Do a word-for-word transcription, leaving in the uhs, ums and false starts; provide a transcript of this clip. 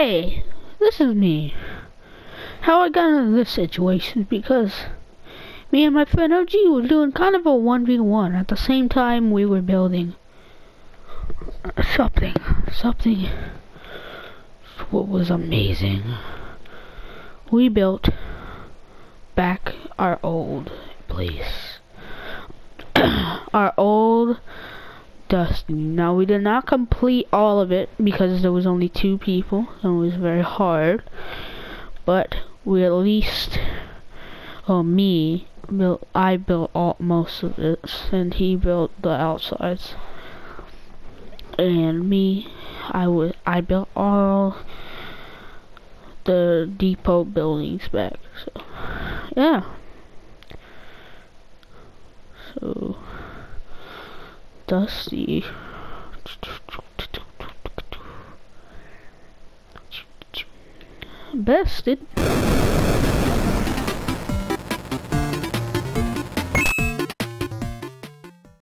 Hey, this is me. How I got into this situation is because me and my friend O G were doing kind of a one v one. At the same time, we were building something, something what was amazing. We built back our old place. Our old Dusty. Now we did not complete all of it because there was only two people and it was very hard. But we at least, oh me, built, I built all, most of it, and he built the outsides. And me, I would, I built all the depot buildings back. So yeah. So Dusty. Bested.